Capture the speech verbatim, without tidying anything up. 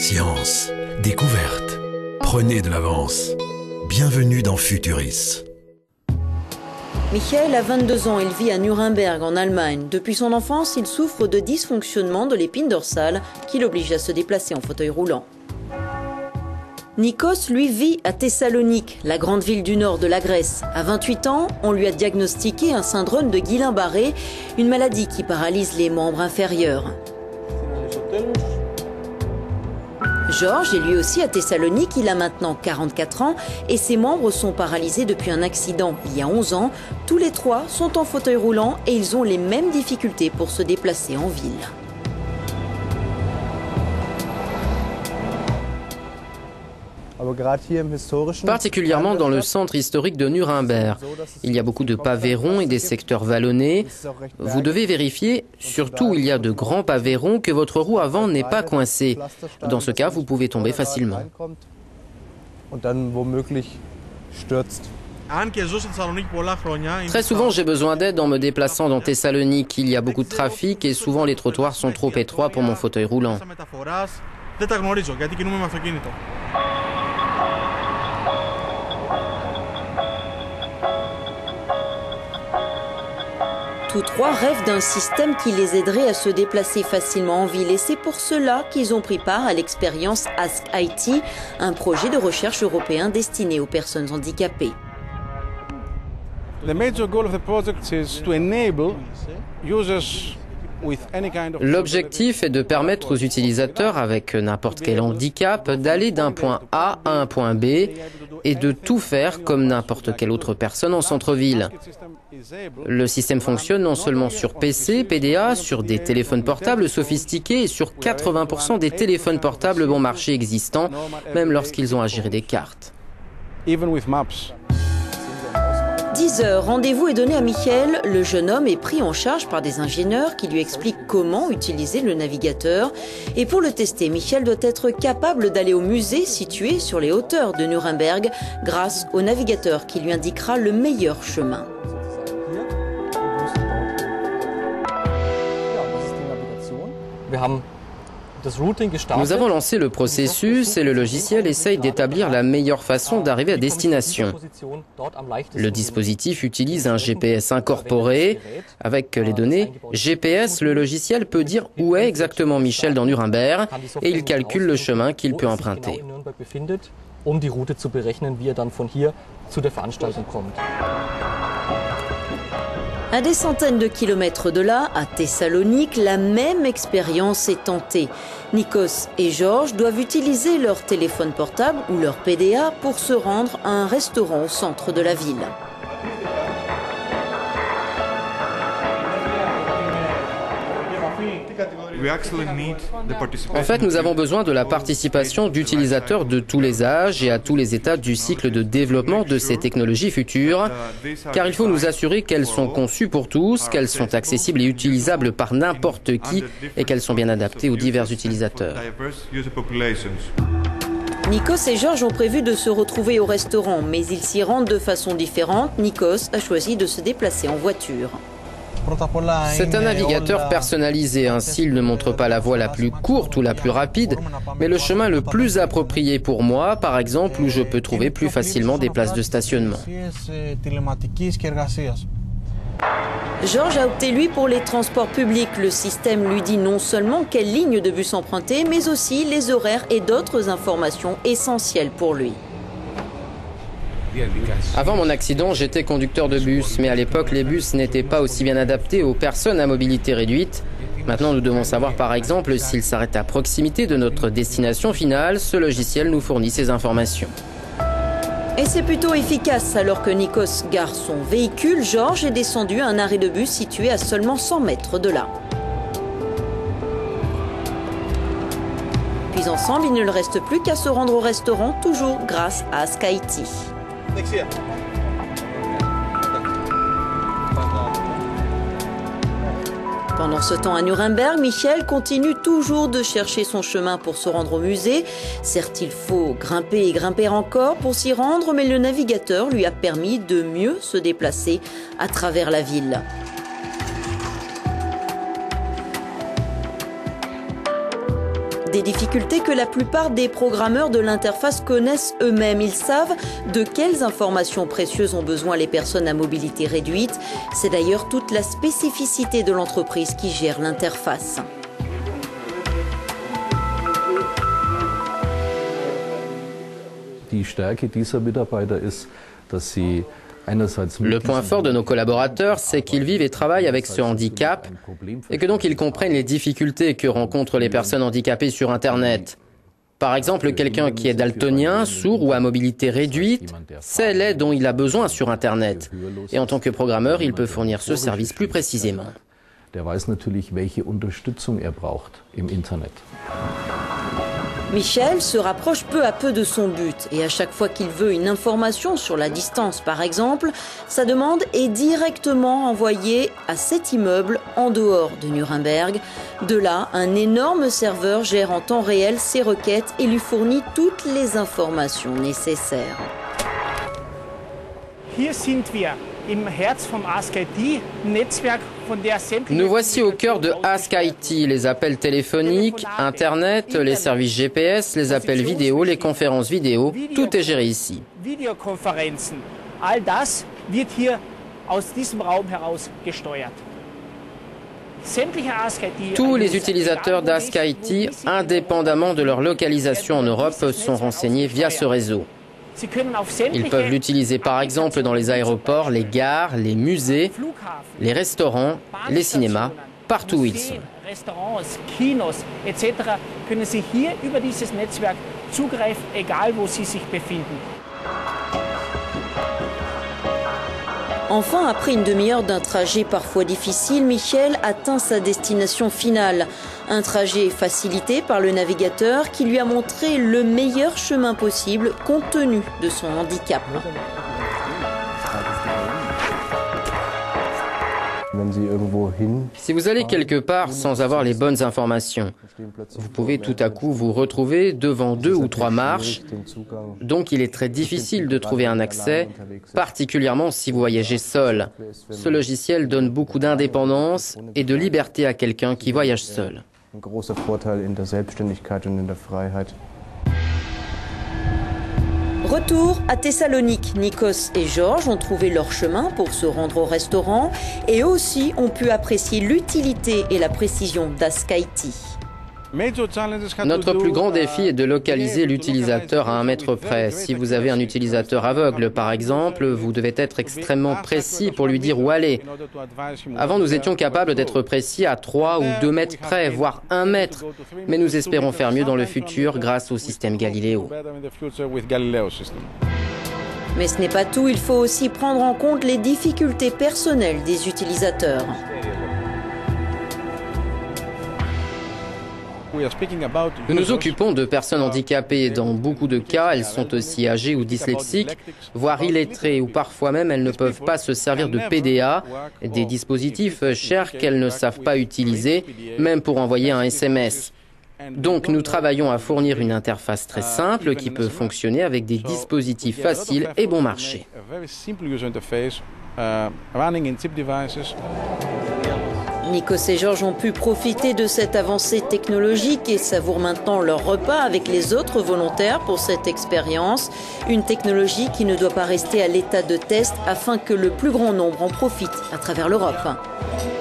Science, découverte, prenez de l'avance. Bienvenue dans Futuris. Michael a vingt-deux ans, il vit à Nuremberg en Allemagne. Depuis son enfance, il souffre de dysfonctionnement de l'épine dorsale qui l'oblige à se déplacer en fauteuil roulant. Nikos, lui, vit à Thessalonique, la grande ville du nord de la Grèce. À vingt-huit ans, on lui a diagnostiqué un syndrome de Guillain-Barré, une maladie qui paralyse les membres inférieurs. Georges est lui aussi à Thessalonique, il a maintenant quarante-quatre ans et ses membres sont paralysés depuis un accident il y a onze ans. Tous les trois sont en fauteuil roulant et ils ont les mêmes difficultés pour se déplacer en ville. Particulièrement dans le centre historique de Nuremberg. Il y a beaucoup de pavés ronds et des secteurs vallonnés. Vous devez vérifier, surtout où il y a de grands pavés ronds, que votre roue avant n'est pas coincée. Dans ce cas, vous pouvez tomber facilement. Très souvent, j'ai besoin d'aide en me déplaçant dans Thessalonique. Il y a beaucoup de trafic et souvent les trottoirs sont trop étroits pour mon fauteuil roulant. Tous trois rêvent d'un système qui les aiderait à se déplacer facilement en ville et c'est pour cela qu'ils ont pris part à l'expérience Ask I T, un projet de recherche européen destiné aux personnes handicapées. L'objectif est de permettre aux utilisateurs avec n'importe quel handicap d'aller d'un point A à un point B et de tout faire comme n'importe quelle autre personne en centre-ville. Le système fonctionne non seulement sur P C, P D A, sur des téléphones portables sophistiqués et sur quatre-vingts pour cent des téléphones portables bon marché existants, même lorsqu'ils ont à gérer des cartes. dix heures, rendez-vous est donné à Michael. Le jeune homme est pris en charge par des ingénieurs qui lui expliquent comment utiliser le navigateur. Et pour le tester, Michael doit être capable d'aller au musée situé sur les hauteurs de Nuremberg grâce au navigateur qui lui indiquera le meilleur chemin. Nous avons lancé le processus et le logiciel essaye d'établir la meilleure façon d'arriver à destination. Le dispositif utilise un G P S incorporé. Avec les données G P S, le logiciel peut dire où est exactement Michel dans Nuremberg et il calcule le chemin qu'il peut emprunter. À des centaines de kilomètres de là, à Thessalonique, la même expérience est tentée. Nikos et Georges doivent utiliser leur téléphone portable ou leur P D A pour se rendre à un restaurant au centre de la ville. En fait, nous avons besoin de la participation d'utilisateurs de tous les âges et à tous les états du cycle de développement de ces technologies futures, car il faut nous assurer qu'elles sont conçues pour tous, qu'elles sont accessibles et utilisables par n'importe qui et qu'elles sont bien adaptées aux divers utilisateurs. Nikos et Georges ont prévu de se retrouver au restaurant, mais ils s'y rendent de façon différente. Nikos a choisi de se déplacer en voiture. C'est un navigateur personnalisé, ainsi il ne montre pas la voie la plus courte ou la plus rapide, mais le chemin le plus approprié pour moi, par exemple, où je peux trouver plus facilement des places de stationnement. Georges a opté, lui, pour les transports publics. Le système lui dit non seulement quelle ligne de bus emprunter, mais aussi les horaires et d'autres informations essentielles pour lui. Avant mon accident, j'étais conducteur de bus, mais à l'époque, les bus n'étaient pas aussi bien adaptés aux personnes à mobilité réduite. Maintenant, nous devons savoir, par exemple, s'il s'arrête à proximité de notre destination finale. Ce logiciel nous fournit ces informations. Et c'est plutôt efficace. Alors que Nikos gare son véhicule, Georges est descendu à un arrêt de bus situé à seulement cent mètres de là. Puis ensemble, il ne leur reste plus qu'à se rendre au restaurant, toujours grâce à Ask I T. Pendant ce temps à Nuremberg, Michael continue toujours de chercher son chemin pour se rendre au musée. Certes, il faut grimper et grimper encore pour s'y rendre, mais le navigateur lui a permis de mieux se déplacer à travers la ville. Des difficultés que la plupart des programmeurs de l'interface connaissent eux-mêmes. Ils savent de quelles informations précieuses ont besoin les personnes à mobilité réduite. C'est d'ailleurs toute la spécificité de l'entreprise qui gère l'interface. Le point fort de nos collaborateurs, c'est qu'ils vivent et travaillent avec ce handicap et que donc ils comprennent les difficultés que rencontrent les personnes handicapées sur Internet. Par exemple, quelqu'un qui est daltonien, sourd ou à mobilité réduite, sait l'aide dont il a besoin sur Internet. Et en tant que programmeur, il peut fournir ce service plus précisément. Michel se rapproche peu à peu de son but et à chaque fois qu'il veut une information sur la distance par exemple, sa demande est directement envoyée à cet immeuble en dehors de Nuremberg. De là, un énorme serveur gère en temps réel ses requêtes et lui fournit toutes les informations nécessaires. Hier sind wir im Herz vom Ask I T Netzwerk. Nous voici au cœur de Ask I T, les appels téléphoniques, Internet, les services G P S, les appels vidéo, les conférences vidéo, tout est géré ici. All das wird hier aus diesem Raum heraus gesteuert. Tous les utilisateurs d'Ask I T, indépendamment de leur localisation en Europe, sont renseignés via ce réseau. Ils peuvent l'utiliser par exemple dans les aéroports, les gares, les musées, les restaurants, les cinémas, partout où ils sont. Restaurants, Kinos et cetera können Sie hier über dieses Netzwerk zugreifen, egal wo Sie sich befinden. Enfin, après une demi-heure d'un trajet parfois difficile, Michel atteint sa destination finale. Un trajet facilité par le navigateur qui lui a montré le meilleur chemin possible compte tenu de son handicap. Si vous allez quelque part sans avoir les bonnes informations, vous pouvez tout à coup vous retrouver devant deux ou trois marches. Donc il est très difficile de trouver un accès, particulièrement si vous voyagez seul. Ce logiciel donne beaucoup d'indépendance et de liberté à quelqu'un qui voyage seul. Retour à Thessalonique. Nikos et Georges ont trouvé leur chemin pour se rendre au restaurant et aussi ont pu apprécier l'utilité et la précision d'Ask I T. Notre plus grand défi est de localiser l'utilisateur à un mètre près. Si vous avez un utilisateur aveugle, par exemple, vous devez être extrêmement précis pour lui dire où aller. Avant, nous étions capables d'être précis à trois ou deux mètres près, voire un mètre. Mais nous espérons faire mieux dans le futur grâce au système Galileo. Mais ce n'est pas tout, il faut aussi prendre en compte les difficultés personnelles des utilisateurs. Nous nous occupons de personnes handicapées. Dans beaucoup de cas, elles sont aussi âgées ou dyslexiques, voire illettrées, ou parfois même elles ne peuvent pas se servir de P D A, des dispositifs chers qu'elles ne savent pas utiliser, même pour envoyer un S M S. Donc nous travaillons à fournir une interface très simple qui peut fonctionner avec des dispositifs faciles et bon marché. Nikos et Georges ont pu profiter de cette avancée technologique et savourent maintenant leur repas avec les autres volontaires pour cette expérience. Une technologie qui ne doit pas rester à l'état de test afin que le plus grand nombre en profite à travers l'Europe.